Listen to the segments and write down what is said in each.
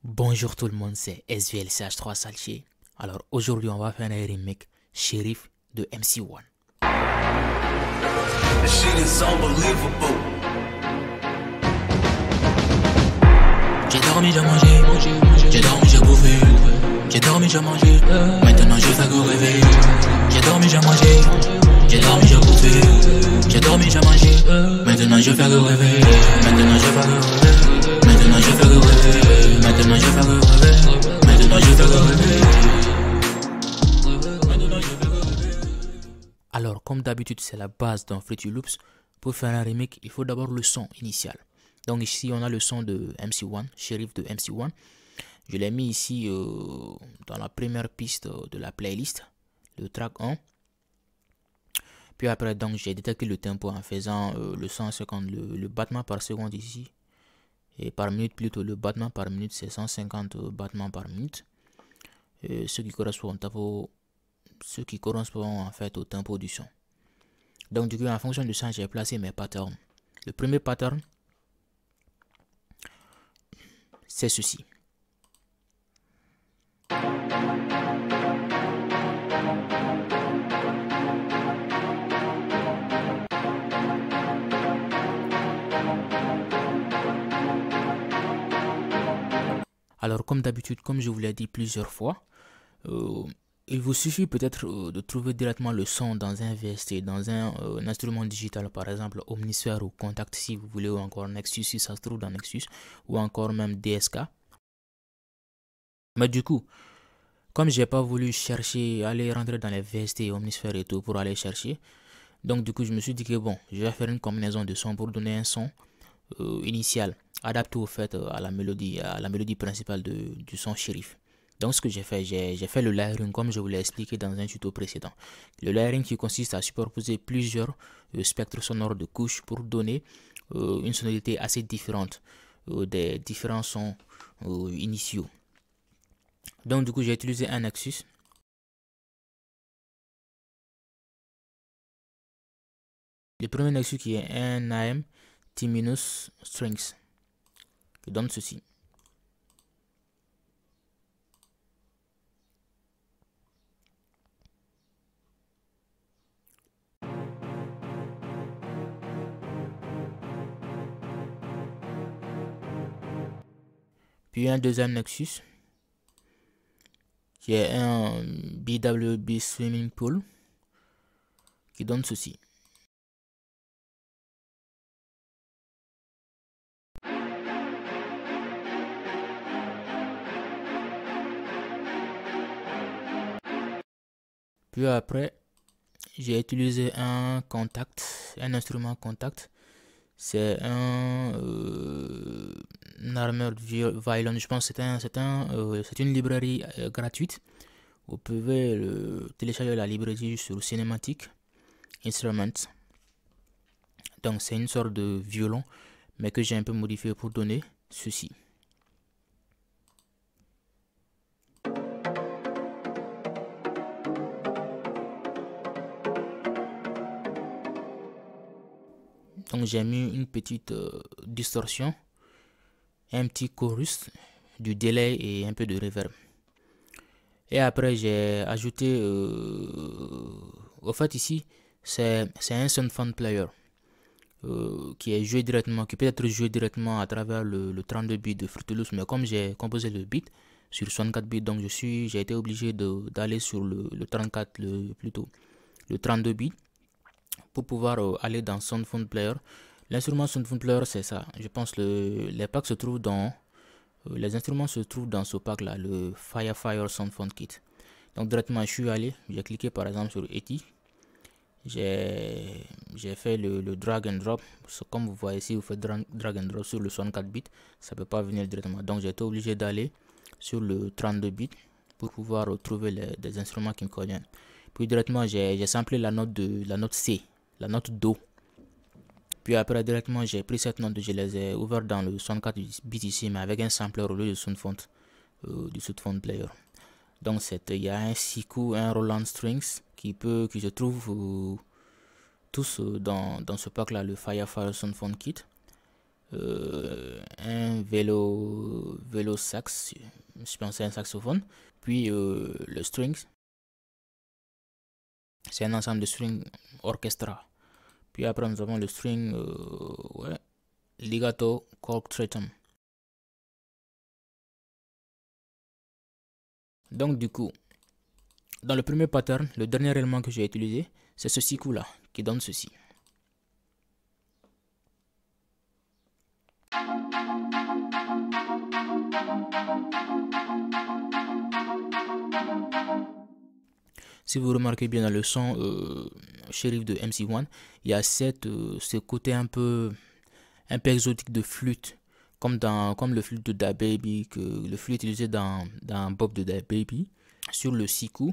Bonjour tout le monde, c'est SVLCH3 Salchier. Alors aujourd'hui on va faire un remake Sheriff de MC1. The shit is unbelievable. J'ai dormi, j'ai mangé, j'ai dormi, j'ai bouffé. J'ai dormi, j'ai mangé, maintenant je fais que rêver. J'ai dormi, j'ai mangé, j'ai dormi, j'ai bouffé. J'ai dormi, j'ai mangé, maintenant je fais que rêver. Maintenant je fais que rêver. Maintenant je fais que rêver. Maintenant je fais que rêver. Maintenant je fais que rêver. Alors comme d'habitude c'est la base dans Fruity Loops. Pour faire un remake il faut d'abord le son initial. Donc ici on a le son de MC1, Sheriff de MC1. Je l'ai mis ici dans la première piste de la playlist, le track 1. Puis après donc j'ai détecté le tempo en faisant le 150, le battement par seconde ici. Et par minute plutôt, le battement par minute c'est 150 battements par minute. Ce qui correspond en fait au tempo du son. Donc du coup en fonction de ça j'ai placé mes patterns. Le premier pattern c'est ceci. Alors comme d'habitude, comme je vous l'ai dit plusieurs fois, il vous suffit peut-être de trouver directement le son dans un VST, dans un instrument digital, par exemple Omnisphere ou Contact si vous voulez, ou encore Nexus si ça se trouve dans Nexus, ou encore même DSK. Mais du coup, comme j'ai pas voulu chercher, aller rentrer dans les VST, Omnisphere et tout pour aller chercher, donc du coup je me suis dit que bon, je vais faire une combinaison de sons pour donner un son initial adapté au fait à la mélodie principale du son Sheriff. Donc ce que j'ai fait le layering comme je vous l'ai expliqué dans un tuto précédent. Le layering qui consiste à superposer plusieurs spectres sonores de couches pour donner une sonorité assez différente des différents sons initiaux. Donc du coup j'ai utilisé un Nexus. Le premier Nexus qui est un AM T- Strings qui donne ceci. Puis un deuxième Nexus qui est un BWB Swimming Pool qui donne ceci. Puis après, j'ai utilisé un instrument contact. C'est un Armored Violin. Je pense que c'est une librairie gratuite. Vous pouvez télécharger la librairie sur Cinematic Instruments. Donc c'est une sorte de violon, mais que j'ai un peu modifié pour donner ceci. Donc j'ai mis une petite distorsion, un petit chorus, du delay et un peu de reverb. Et après j'ai ajouté, au fait ici c'est un Soundfont Player qui est joué directement, qui peut être joué directement à travers le 32 bits de Fruity Loops, mais comme j'ai composé le beat sur 64 bits, donc j'ai été obligé d'aller sur le 34, plutôt le 32 bits pour pouvoir aller dans Soundfont Player. L'instrument Soundfont Player c'est ça, je pense les packs se trouvent dans les instruments se trouvent dans ce pack là, le Firefire Soundfont Kit. Donc directement je suis allé, j'ai cliqué par exemple sur ETI, j'ai fait le drag and drop. Comme vous voyez ici, vous faites drag and drop sur le 64 bits, ça peut pas venir directement, donc j'ai été obligé d'aller sur le 32 bits pour pouvoir trouver des instruments qui me conviennent. Puis directement j'ai samplé la note C, la note Do. Puis après directement j'ai pris cette note, je les ai ouvertes dans le 64 bits ici, mais avec un sampler au lieu de Soundfont, du Soundfont Player. Donc il y a un Siku, un Roland Strings qui se trouve tous dans ce pack là, le Firefire Soundfont Kit. un vélo sax, je pense que c'est un saxophone, puis le strings, c'est un ensemble de strings orchestra. Puis après nous avons le string ouais, legato cork tretum. Donc du coup, dans le premier pattern, le dernier élément que j'ai utilisé, c'est ce siku là qui donne ceci. Si vous remarquez bien dans le son Sheriff de MC1, il y a ce côté un peu exotique de flûte, comme le flûte de Da Baby, le flûte utilisé dans Bob de Da Baby. Sur le siku,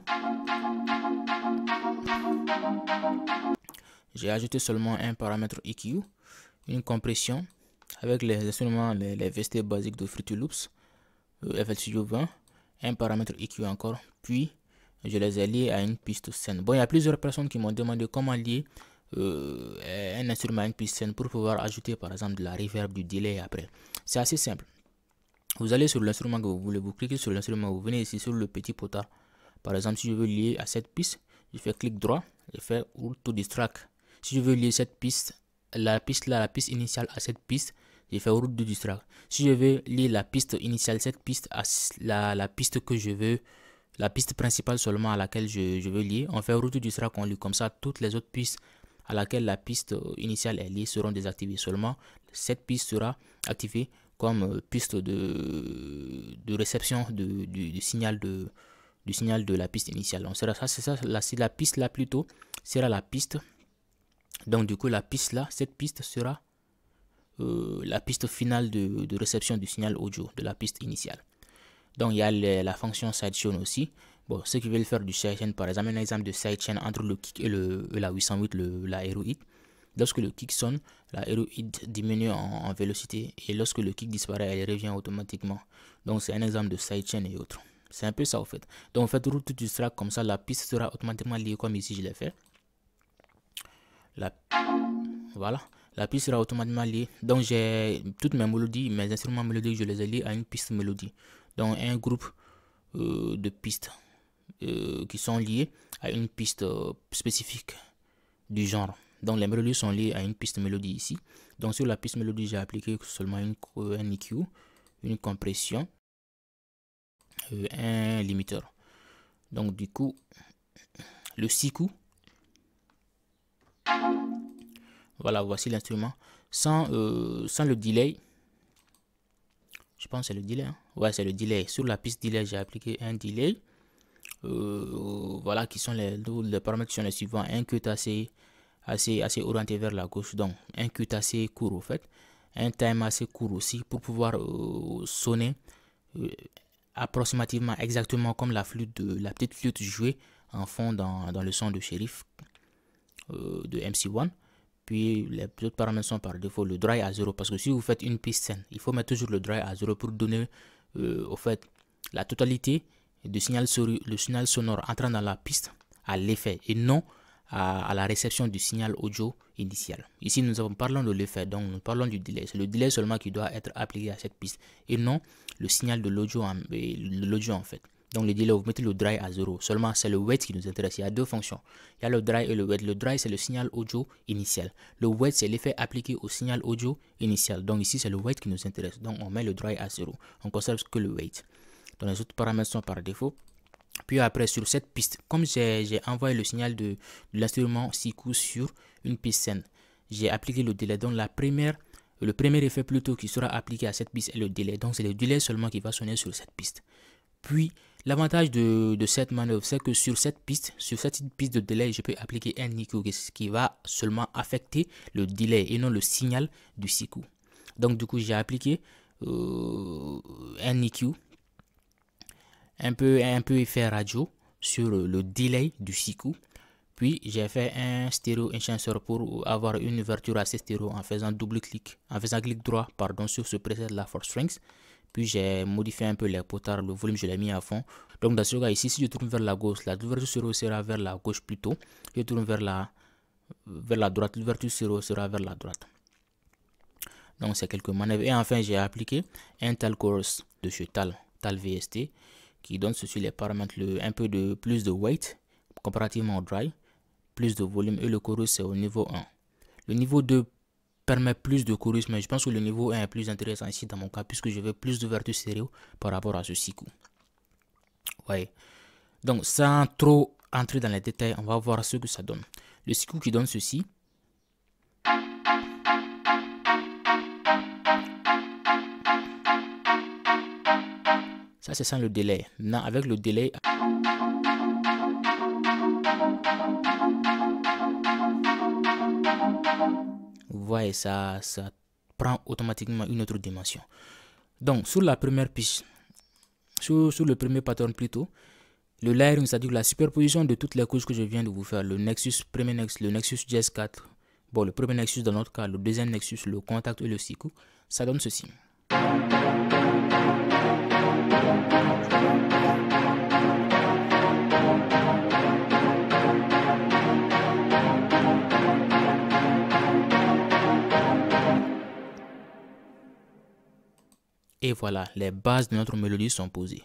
j'ai ajouté seulement un paramètre EQ, une compression avec les instruments, les VST basiques de Fruity Loops, FL Studio 20, un paramètre EQ encore, puis je les ai liés à une piste scène. Bon, il y a plusieurs personnes qui m'ont demandé comment lier un instrument à une piste scène pour pouvoir ajouter par exemple de la reverb, du delay après. C'est assez simple. Vous allez sur l'instrument que vous voulez, vous cliquez sur l'instrument, vous venez ici sur le petit potard. Par exemple, si je veux lier à cette piste, je fais clic droit, je fais Route to Distract. Si je veux lier cette piste, la piste initiale à cette piste, je fais Route to Distract. Si je veux lier la piste initiale, cette piste à la piste que je veux, la piste principale seulement à laquelle je veux lier, on fait Route to Distract, on lit comme ça, toutes les autres pistes à laquelle la piste initiale est liée seront désactivées. Seulement, cette piste sera activée comme piste de réception du signal de la piste initiale. Donc c'est ça, la piste là plutôt sera la piste. Donc du coup la piste là, cette piste sera la piste finale de réception du signal audio de la piste initiale. Donc il y a la fonction sidechain aussi. Bon, ceux qui veulent faire du sidechain, par exemple, un exemple de sidechain entre le kick et la 808, la hero hit. Lorsque le kick sonne, la hero hit diminue en vélocité et lorsque le kick disparaît, elle revient automatiquement. Donc c'est un exemple de sidechain et autres. C'est un peu ça au fait. Donc en fait, route to distract comme ça, la piste sera automatiquement liée comme ici je l'ai fait. Voilà, la piste sera automatiquement liée. Donc j'ai toutes mes mélodies, mes instruments mélodiques, je les ai liés à une piste mélodie. Donc un groupe de pistes qui sont liées à une piste spécifique du genre. Donc les mélodies sont liées à une piste mélodie ici. Donc sur la piste mélodie, j'ai appliqué seulement un EQ, une compression, un limiteur. Donc du coup, le siku, voilà, voici l'instrument. Sans le delay, je pense que c'est le delay. Hein? Ouais, c'est le delay. Sur la piste delay, j'ai appliqué un delay. Voilà, qui sont les paramètres qui sont les suivants. Un cut assez orienté vers la gauche, donc un cut assez court au fait. Un time assez court aussi pour pouvoir sonner approximativement exactement comme la petite flûte jouée en fond dans le son de Sheriff de MC1. Puis les autres paramètres sont par défaut le dry à 0 parce que si vous faites une piste scène, il faut mettre toujours le dry à 0 pour donner au fait la totalité du signal sonore entrant dans la piste à l'effet et non à la réception du signal audio initial. Ici nous parlons de l'effet, donc nous parlons du delay. C'est le delay seulement qui doit être appliqué à cette piste et non le signal de l'audio en fait. Donc le delay, vous mettez le dry à 0. Seulement c'est le wait qui nous intéresse. Il y a deux fonctions. Il y a le dry et le wait. Le dry c'est le signal audio initial. Le wait c'est l'effet appliqué au signal audio initial. Donc ici c'est le wait qui nous intéresse. Donc on met le dry à 0. On conserve que le wait. Donc les autres paramètres sont par défaut. Puis après sur cette piste, comme j'ai envoyé le signal de l'instrument siku sur une piste scène, j'ai appliqué le délai. Donc le premier effet plutôt qui sera appliqué à cette piste est le délai. Donc c'est le délai seulement qui va sonner sur cette piste. Puis l'avantage de cette manœuvre, c'est que sur cette piste de délai, je peux appliquer un EQ qui va seulement affecter le délai et non le signal du siku. Donc du coup j'ai appliqué un EQ un peu effet radio sur le delay du siku. Puis j'ai fait un stéréo enhancer pour avoir une ouverture assez stéréo en faisant clic droit sur ce preset là for strings. Puis j'ai modifié un peu les potards, le volume je l'ai mis à fond. Donc dans ce cas ici, si je tourne vers la gauche, l'ouverture stéréo sera vers la gauche plutôt. Je tourne vers la droite, l'ouverture stéréo sera vers la droite. Donc c'est quelques manœuvres. Et enfin j'ai appliqué un Tal Chorus de chez Tal VST qui donne ceci les paramètres, un peu de plus de weight comparativement au dry, plus de volume, et le chorus c'est au niveau 1. Le niveau 2 permet plus de chorus, mais je pense que le niveau 1 est plus intéressant ici dans mon cas puisque je veux plus d'ouverture stéréo par rapport à ce siku. Ouais. Donc sans trop entrer dans les détails, on va voir ce que ça donne. Le siku qui donne ceci. Ça c'est sans le délai. Maintenant avec le délai, vous voyez ça prend automatiquement une autre dimension. Donc sur la première piste, sur le premier pattern plutôt, le layering, c'est-à-dire la superposition de toutes les couches que je viens de vous faire, le Nexus, le Nexus Jazz 4, bon le premier Nexus dans notre cas, le deuxième Nexus, le contact et le siku, ça donne ceci. Et voilà, les bases de notre mélodie sont posées.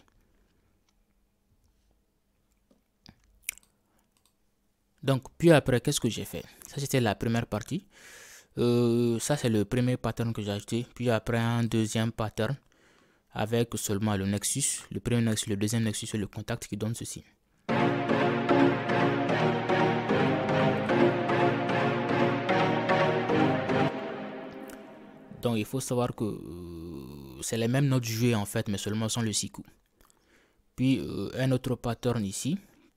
Donc, puis après, qu'est-ce que j'ai fait? Ça, c'était la première partie. Ça, c'est le premier pattern que j'ai ajouté. Puis après, un deuxième pattern avec seulement le Nexus, le premier Nexus, le deuxième Nexus et le contact qui donne ceci. Donc, il faut savoir que c'est les mêmes notes jouées en fait, mais seulement sans le siku. Puis, un autre pattern ici,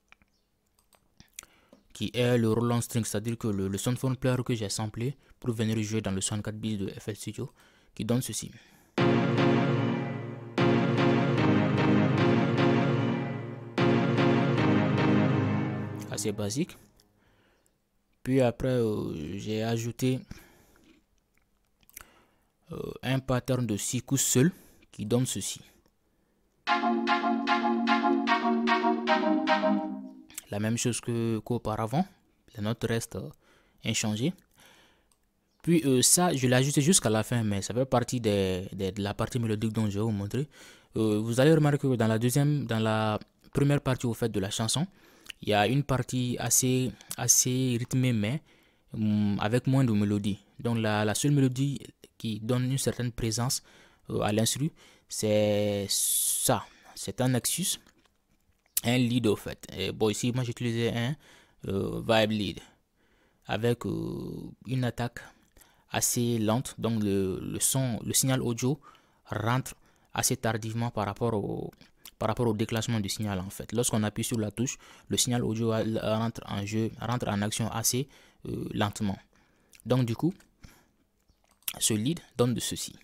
qui est le Roland String, c'est-à-dire que le Soundphone Player que j'ai samplé pour venir jouer dans le 64 bits de FL Studio, qui donne ceci. Assez basique. Puis après, j'ai ajouté un pattern de siku seul qui donne ceci. La même chose qu'auparavant, les notes restent inchangées. Puis ça, je l'ai ajouté jusqu'à la fin, mais ça fait partie de la partie mélodique dont je vais vous montrer. Vous allez remarquer que dans la première partie au fait de la chanson, il y a une partie assez rythmée, mais avec moins de mélodie. Donc la seule mélodie qui donne une certaine présence à l'instru, c'est ça. C'est un Nexus, un lead au fait. Et bon, ici, moi j'utilisais un vibe lead avec une attaque assez lente. Donc le signal audio rentre assez tardivement par rapport au déclenchement du signal en fait. Lorsqu'on appuie sur la touche, le signal audio rentre en action assez lentement. Donc du coup, ce lead donne de ceci.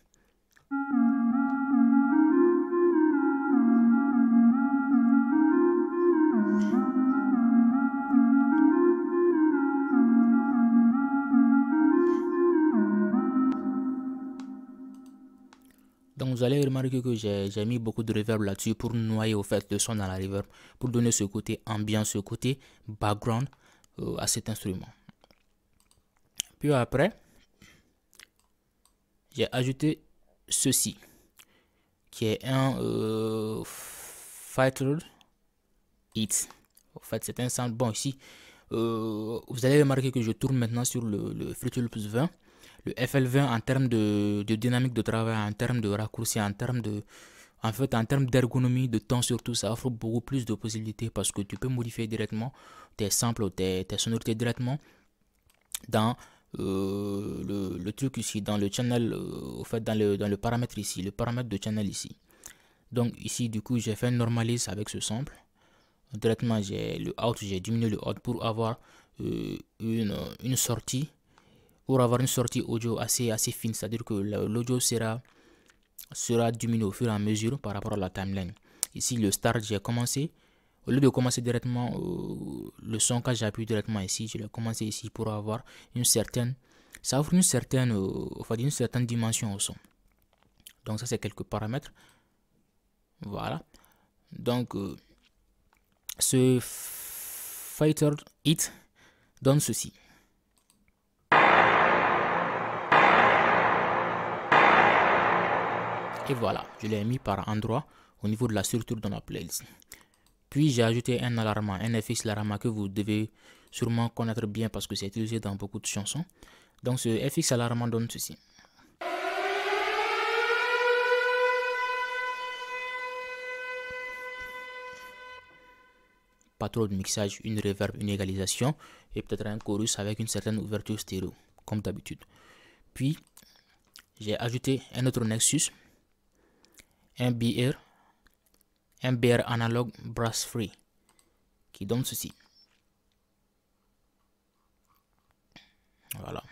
Donc vous allez remarquer que j'ai mis beaucoup de reverb là-dessus pour noyer au fait le son dans la reverb, pour donner ce côté ambiance, ce côté background à cet instrument. Puis après, j'ai ajouté ceci, qui est un Fighter Hit. En fait, c'est un sound. Bon, ici, vous allez remarquer que je tourne maintenant sur le Fruity Loops 20. Le FL20 en termes de dynamique de travail, en termes de raccourci, en termes d'ergonomie, de temps surtout, ça offre beaucoup plus de possibilités parce que tu peux modifier directement tes samples, tes sonorités directement dans le truc ici, dans le channel, au fait dans le paramètre ici, le paramètre de channel ici. Donc ici du coup j'ai fait un normalise avec ce sample. Directement j'ai diminué le out pour avoir une sortie. Pour avoir une sortie audio assez fine, c'est-à-dire que l'audio sera diminué au fur et à mesure par rapport à la timeline. Ici, le start, j'ai commencé. Au lieu de commencer directement le son, quand j'appuie directement ici, je l'ai commencé ici pour avoir une certaine... Ça offre une certaine dimension au son. Donc ça, c'est quelques paramètres. Voilà. Donc, ce Fighter Hit donne ceci. Et voilà, je l'ai mis par endroit au niveau de la structure de ma playlist. Puis j'ai ajouté un alarma, un FX Alarma que vous devez sûrement connaître bien parce que c'est utilisé dans beaucoup de chansons. Donc ce FX Alarma donne ceci. Pas trop de mixage, une reverb, une égalisation et peut-être un chorus avec une certaine ouverture stéréo, comme d'habitude. Puis j'ai ajouté un autre Nexus, un BR Analog Brass Free qui donne ceci. Voilà.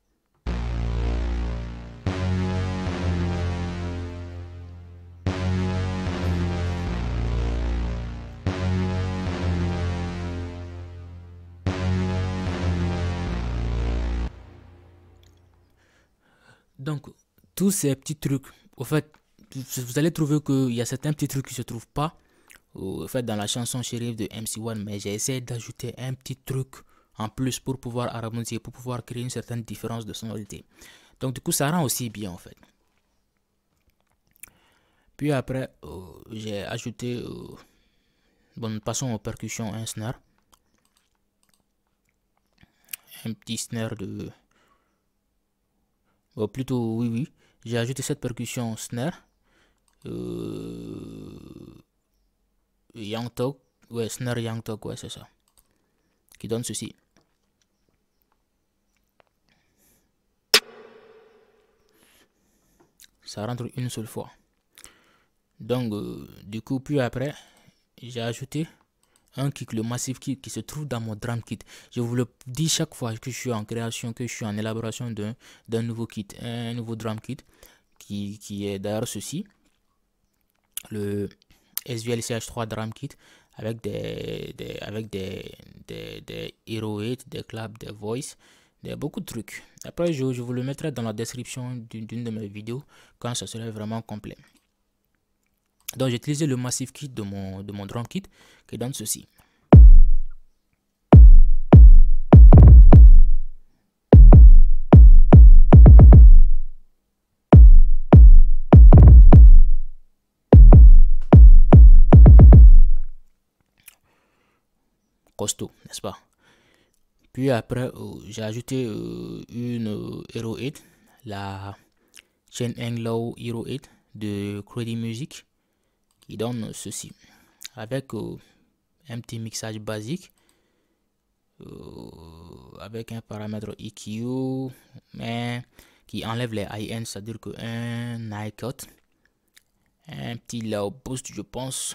Donc, tous ces petits trucs, au fait, vous allez trouver qu'il y a certains petits trucs qui ne se trouvent pas au fait, dans la chanson Shérif de MC1, mais j'ai essayé d'ajouter un petit truc en plus pour pouvoir harmoniser, pour pouvoir créer une certaine différence de sonorité. Donc, du coup, ça rend aussi bien en fait. Puis après, j'ai ajouté, bon, passons aux percussions, un snare. Un petit snare de... Bon, plutôt, oui. J'ai ajouté cette percussion snare. Young Talk, ouais, snare Young Talk, ouais, c'est ça. Qui donne ceci. Ça rentre une seule fois. Donc, du coup, puis après, j'ai ajouté un kick, le Massive Kick qui se trouve dans mon drum kit. Je vous le dis chaque fois que je suis en création, que je suis en élaboration d'un nouveau kit, un nouveau drum kit qui est d'ailleurs ceci, le SVL CH3 drum kit avec des hero hits, des claps, des voice, beaucoup de trucs. Après, je vous le mettrai dans la description d'une de mes vidéos quand ça serait vraiment complet. Donc, j'ai utilisé le Massive Kit de mon drum kit qui donne ceci. Costaud, n'est-ce pas? Puis après, j'ai ajouté une Hero 8, la Chain Anglo Hero 8 de Credit Music qui donne ceci avec un petit mixage basique avec un paramètre EQ mais qui enlève les high-end, c'est-à-dire qu'un high cut, un petit low boost je pense,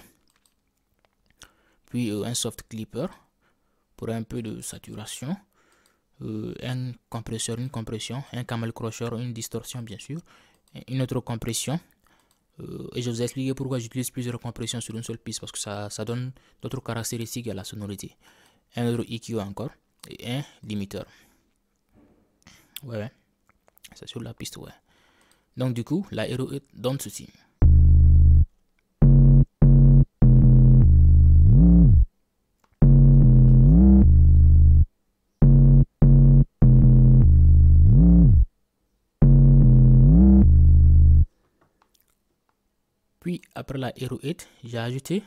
puis un soft clipper pour un peu de saturation, un compresseur, une compression, un camel crusher, une distorsion bien sûr, une autre compression. Et je vous ai expliqué pourquoi j'utilise plusieurs compressions sur une seule piste, parce que ça donne d'autres caractéristiques à la sonorité. Un autre EQ encore et un limiteur. Ouais, c'est sur la piste, ouais. Donc du coup, la Hero 8 donne ceci. Puis après la Hero 8, j'ai ajouté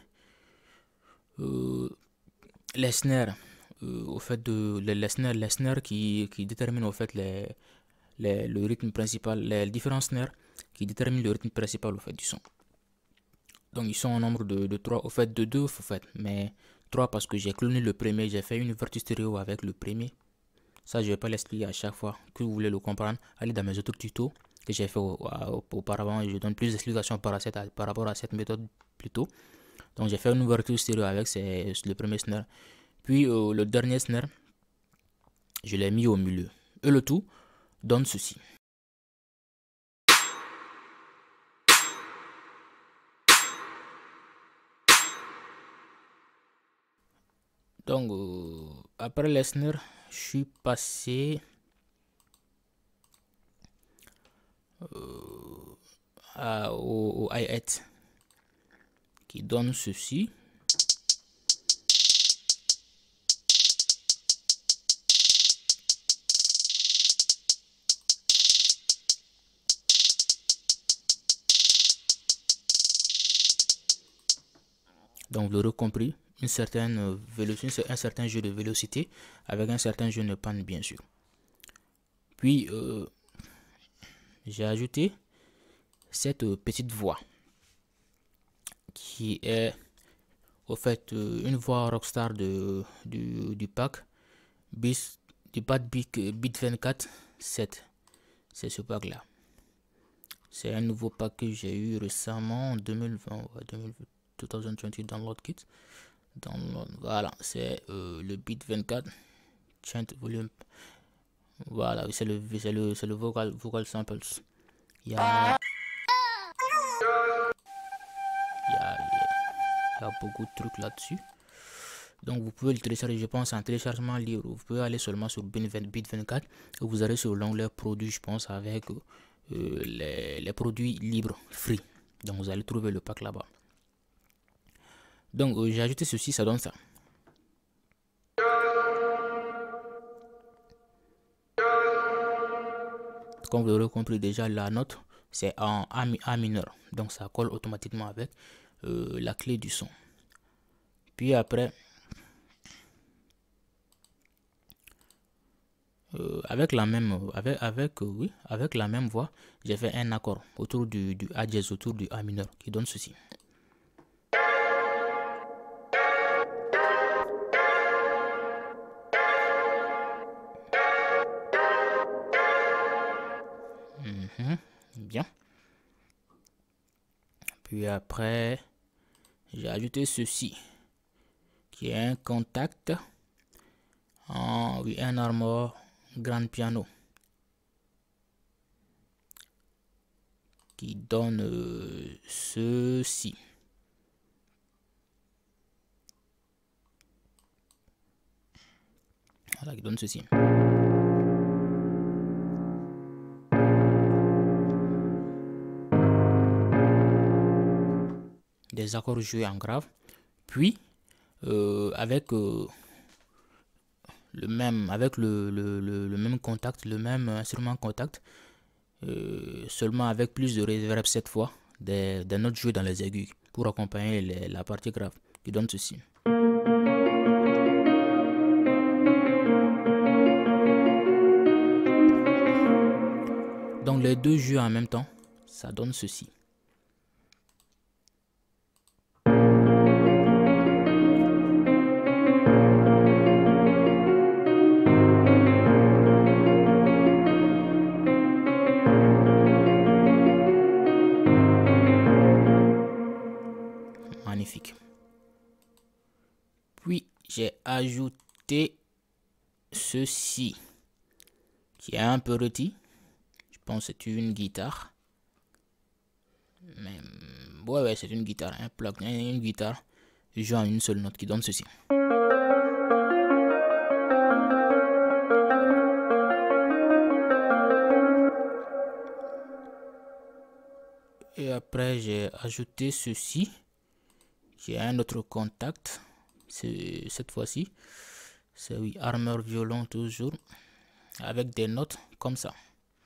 les snares, au fait de les snares qui déterminent au fait le rythme principal, les différents snares qui déterminent le rythme principal au fait du son. Donc ils sont au nombre de 3, au fait de 2 au fait, mais 3 parce que j'ai cloné le premier, j'ai fait une ouverture stéréo avec le premier. Ça je vais pas l'expliquer à chaque fois. Que vous voulez le comprendre, allez dans mes autres tutos que j'ai fait auparavant et je donne plus d'explications par rapport à cette méthode plutôt. Donc j'ai fait une ouverture stéréo avec le premier snare. Puis le dernier snare, je l'ai mis au milieu. Et le tout donne ceci. Donc après les snares, je suis passé au hi-hat qui donne ceci. Donc vous l'aurez compris, une certaine vélocité, un certain jeu de vélocité avec un certain jeu de panne bien sûr. Puis j'ai ajouté cette petite voix qui est au fait une voix rockstar du pack du Bad Beat 24 7. C'est ce pack là. C'est un nouveau pack que j'ai eu récemment en 2020, 2020 Download Kit. Voilà, c'est le Beat 24 Chant Volume. Voilà, c'est le vocal samples. Il y a beaucoup de trucs là-dessus. Donc vous pouvez le télécharger, je pense, en téléchargement libre. Vous pouvez aller seulement sur Beat 24 et vous allez sur l'onglet produits, je pense, avec les produits libres, free. Donc vous allez trouver le pack là-bas. Donc j'ai ajouté ceci, ça donne ça. Comme vous l'aurez compris déjà, la note c'est en A mineur. Donc ça colle automatiquement avec la clé du son. Puis après, avec la même voix, j'ai fait un accord autour du A dièse, autour du A mineur qui donne ceci. Bien. Puis après, j'ai ajouté ceci qui est un contact en un Armor grand piano qui donne ceci. Voilà, qui donne ceci. Des accords joués en grave. Puis avec le même contact, le même instrument contact, seulement avec plus de reverb cette fois, des notes jouées dans les aigus pour accompagner la partie grave qui donne ceci. Donc les deux jeux en même temps, ça donne ceci. Magnifique. Puis j'ai ajouté ceci qui est un peu rôti. Je pense que c'est une guitare. Mais ouais, c'est une guitare, un plug, une guitare joue en une seule note qui donne ceci. Et après j'ai ajouté ceci qui est un autre contact. C'est cette fois-ci, c'est oui, Armor violon toujours avec des notes comme ça.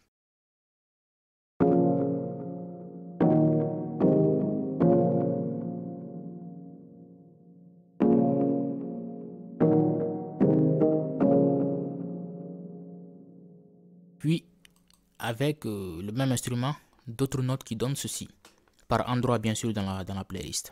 Puis avec le même instrument, d'autres notes qui donnent ceci, par endroit bien sûr dans la playlist.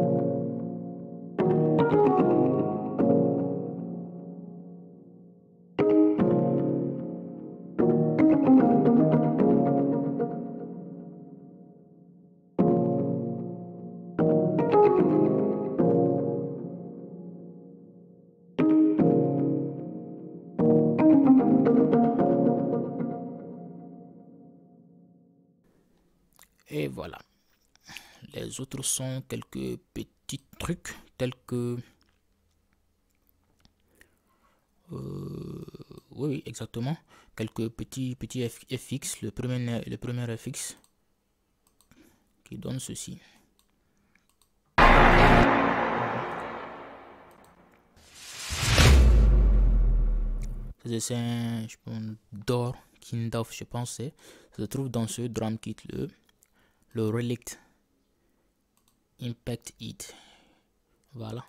Et voilà. Les autres sont quelques petits trucs tels que oui exactement, quelques petits FX. Le premier FX qui donne ceci. C'est un d'or Kindorf, je pense. Ça se trouve dans ce drum kit, le Relict Impact Hit. Voilà.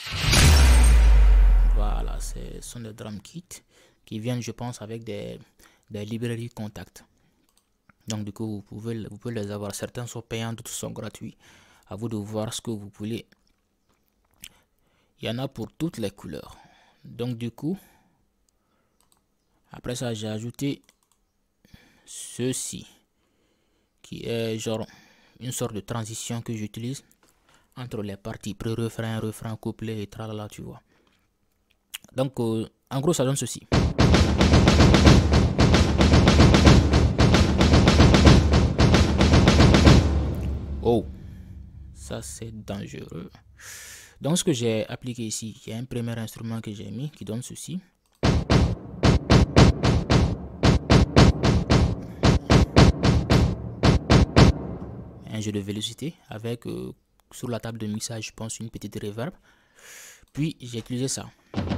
Voilà, ce sont des drum kits qui viennent, je pense, avec des librairies Kontakt. Donc du coup, vous pouvez les avoir. Certains sont payants, d'autres sont gratuits. À vous de voir ce que vous voulez. Il y en a pour toutes les couleurs. Donc du coup, après ça, j'ai ajouté ceci, qui est genre une sorte de transition que j'utilise entre les parties pré-refrain, refrain, couplet et tralala, tu vois. Donc en gros, ça donne ceci. Oh, ça c'est dangereux. Donc ce que j'ai appliqué ici, il y a un premier instrument que j'ai mis qui donne ceci. Un jeu de vélocité avec sur la table de mixage, je pense, une petite reverb. Puis j'ai utilisé ça.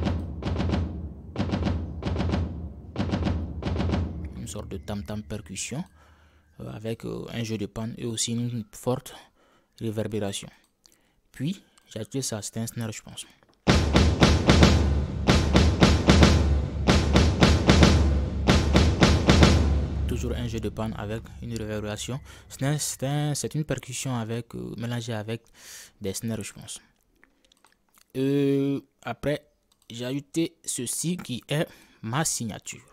Une sorte de tam-tam percussion avec un jeu de panne et aussi une forte réverbération. Puis j'ai ajouté ça, c'était un snare, je pense. Toujours un jeu de panne avec une réverbération. C'est une percussion avec mélangée avec des snares, je pense. Après, j'ai ajouté ceci qui est ma signature.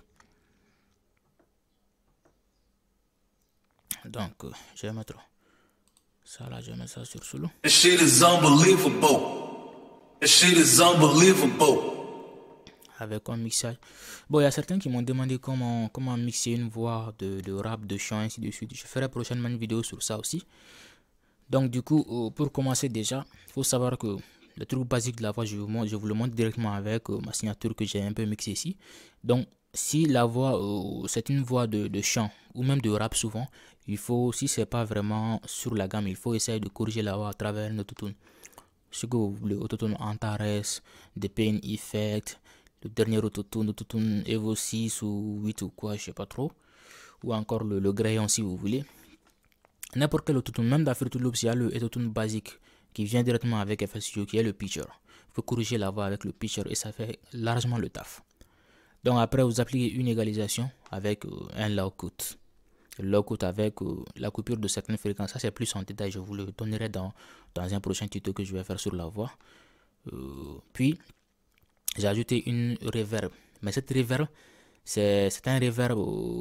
Donc, je vais mettre ça là, je vais mettre ça sur solo. This shit is unbelievable. This shit is unbelievable. Avec un mixage. Bon, il y a certains qui m'ont demandé comment mixer une voix de rap, de chant, ainsi de suite. Je ferai prochainement une vidéo sur ça aussi. Donc, du coup, pour commencer déjà, il faut savoir que le truc basique de la voix, je vous le montre directement avec ma signature que j'ai un peu mixée ici. Donc, si la voix, c'est une voix de chant ou même de rap souvent, il faut, si c'est pas vraiment sur la gamme, il faut essayer de corriger la voix à travers un autotune. Ce que vous voulez, autotune Antares, des Pain Effect, le dernier autotune Evo 6 ou 8 ou quoi, je sais pas trop. Ou encore le Grayon si vous voulez. N'importe quel autotune, même dans Fruity Loops, il y a le autotune basique qui vient directement avec FL Studio, qui est le pitcher. Il faut corriger la voix avec le pitcher et ça fait largement le taf. Donc après, vous appliquez une égalisation avec un low cut. Le low cut avec la coupure de certaines fréquences. Ça, c'est plus en détail. Je vous le donnerai dans un prochain tuto que je vais faire sur la voix. Puis, j'ai ajouté une reverb. Mais cette reverb, c'est un reverb,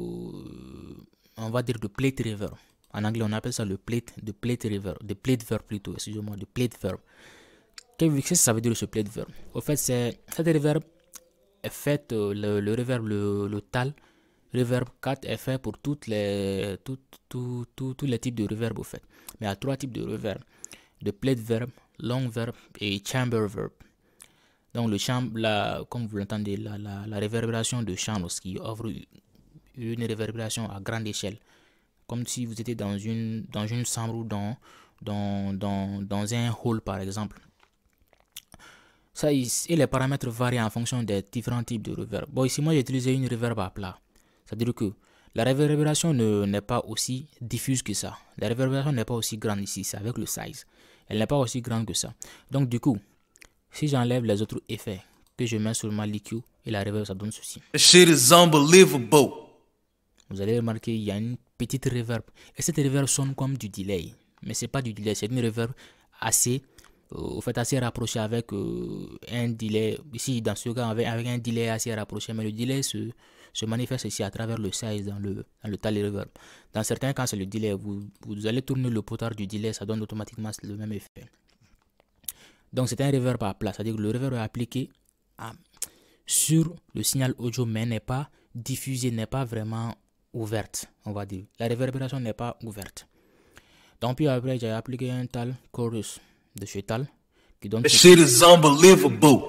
on va dire de plate reverb. En anglais, on appelle ça le plate reverb. De plate verb plutôt, excusez-moi, de plate verb. Qu'est-ce que ça veut dire ce plate verb? Au fait, cette reverb est faite, le reverb, le tal, reverb 4 est fait pour tous les types de reverb au fait. Mais il y a 3 types de reverb. De plate verb, long verb et chamber verb. Donc le chambre, comme vous l'entendez, la réverbération de chambre, ce qui offre une réverbération à grande échelle. Comme si vous étiez dans une chambre ou dans un hall par exemple. Ça, et les paramètres varient en fonction des différents types de reverb. Bon, ici moi j'ai utilisé une reverb à plat. C'est-à-dire que la réverbération n'est pas aussi diffuse que ça. La réverbération n'est pas aussi grande ici, c'est avec le size. Elle n'est pas aussi grande que ça. Donc du coup, si j'enlève les autres effets que je mets sur ma l'EQ et la reverb, ça donne ceci. This shit is unbelievable. Vous allez remarquer, il y a une petite reverb. Et cette reverb sonne comme du delay. Mais c'est pas du delay, c'est une reverb assez, assez rapprochée avec un delay. Ici, dans ce cas, avec un delay assez rapproché. Mais le delay se manifeste ici à travers le size dans le tally reverb. Dans certains cas, c'est le delay. Vous allez tourner le potard du delay, ça donne automatiquement le même effet. Donc c'est un reverb à plat, c'est-à-dire que le reverb est appliqué sur le signal audio, mais n'est pas diffusé, n'est pas vraiment ouverte, on va dire. La réverbération n'est pas ouverte. Donc puis après, j'ai appliqué un tal chorus de chez Tal qui donne... This shit is unbelievable.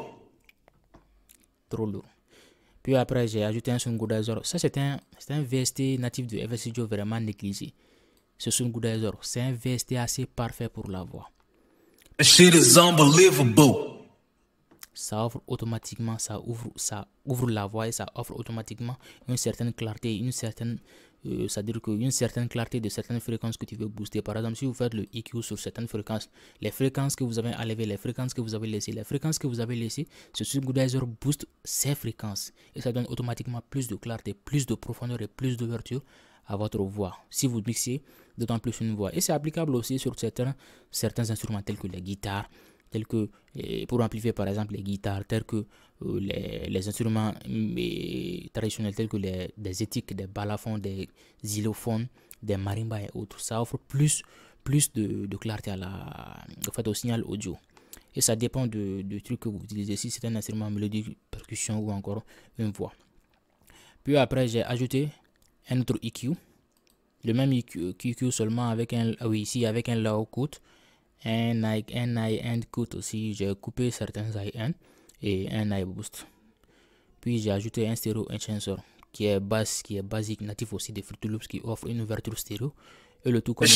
Trop lourd. Puis après, j'ai ajouté un Sungoodizer. Ça, c'est un VST natif de FL Studio vraiment négligé. Ce Sungoodizer, c'est un VST assez parfait pour la voix. This shit is unbelievable. Ça offre automatiquement, ça ouvre la voix et ça offre automatiquement une certaine clarté, une certaine c'est-à-dire qu'une certaine clarté de certaines fréquences que tu veux booster. Par exemple, si vous faites le EQ sur certaines fréquences, les fréquences que vous avez enlevées, les fréquences que vous avez laissées, ce Smoothizer booste ces fréquences et ça donne automatiquement plus de clarté, plus de profondeur et plus d'ouverture à votre voix. Si vous mixez d'autant plus une voix. Et c'est applicable aussi sur certains instruments tels que les guitares, tels que pour amplifier par exemple les guitares, tels que les instruments traditionnels tels que des étiques, des balafons, des xylophones, des marimbas et autres. Ça offre plus de clarté au signal audio. Et ça dépend du truc que vous utilisez, si c'est un instrument mélodique, percussion ou encore une voix. Puis après j'ai ajouté un autre EQ, le même EQ seulement avec un low cut, un high end cut aussi. J'ai coupé certains high end et un high boost. Puis j'ai ajouté un stéréo enhancer qui est basique, natif aussi de Fruity Loops, qui offre une ouverture stéréo et le tout comme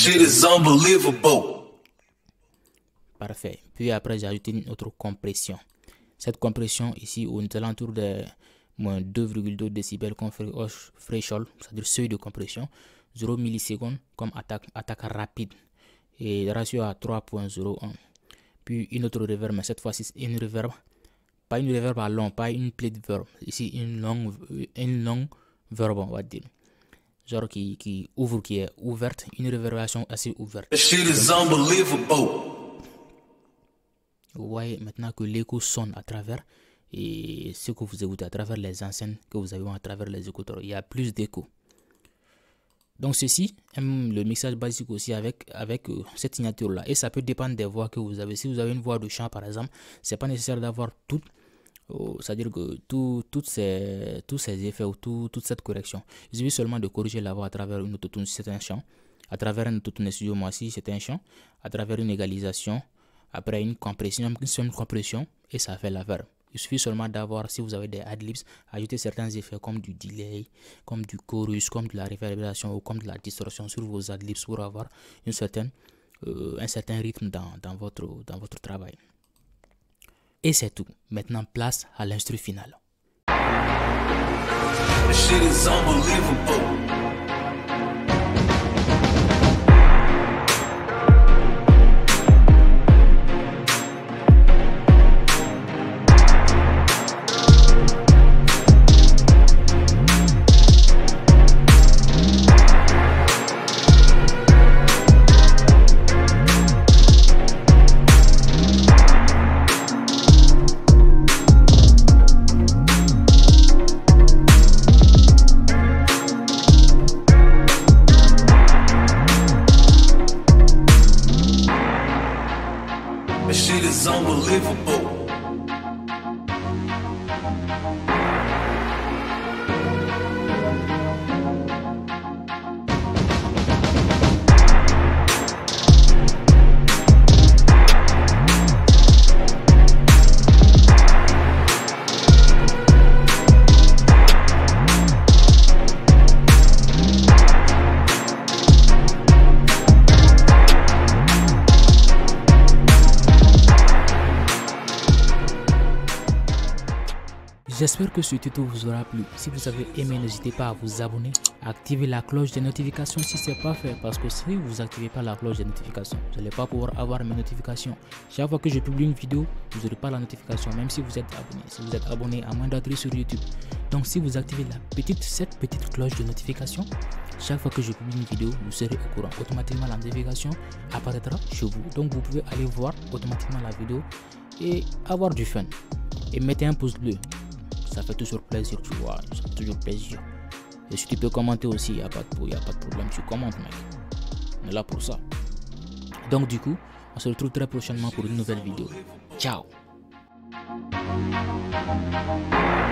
parfait. Puis après j'ai ajouté une autre compression. Cette compression ici aux alentours de moins 2,2 décibels comme threshold, c'est-à-dire seuil de compression, 0 millisecondes comme attaque rapide et ratio à 3.01. Puis une autre reverb, mais cette fois-ci une reverb, pas une reverb à long, pas une plate verb, ici une longue verb, on va dire, genre qui est ouverte, une réverbération assez ouverte. Vous voyez maintenant que l'écho sonne à travers et ce que vous écoutez à travers les enceintes que vous avez à travers les écouteurs, il y a plus d'écho. Donc ceci, le mixage basique aussi avec cette signature là, et ça peut dépendre des voix que vous avez. Si vous avez une voix de chant par exemple, c'est pas nécessaire d'avoir c'est-à-dire que tous ces effets ou toute cette correction. Il suffit seulement de corriger la voix à travers une autotune si c'est un chant, à travers un autotune studio moi si c'est un chant, à travers une égalisation, après une compression, et ça fait l'affaire. Il suffit seulement d'avoir, si vous avez des adlibs, ajouter certains effets comme du delay, comme du chorus, comme de la réverbération ou comme de la distorsion sur vos adlibs pour avoir un certain rythme dans votre travail. Et c'est tout. Maintenant, place à l'instru final. Shit is unbelievable. J'espère que ce tuto vous aura plu. Si vous avez aimé, n'hésitez pas à vous abonner, à activer la cloche des notifications si ce n'est pas fait. Parce que si vous n'activez pas la cloche des notifications, vous n'allez pas pouvoir avoir mes notifications. Chaque fois que je publie une vidéo, vous n'aurez pas la notification, même si vous êtes abonné. Si vous êtes abonné, à moins d'entrer sur YouTube. Donc si vous activez cette petite cloche de notification, chaque fois que je publie une vidéo, vous serez au courant. Automatiquement, la notification apparaîtra chez vous. Donc vous pouvez aller voir automatiquement la vidéo et avoir du fun. Et mettez un pouce bleu. Ça fait toujours plaisir, tu vois, ça fait toujours plaisir. Et si tu peux commenter aussi, il n'y a pas de problème, tu commentes, mec. On est là pour ça. Donc du coup, on se retrouve très prochainement pour une nouvelle vidéo. Ciao.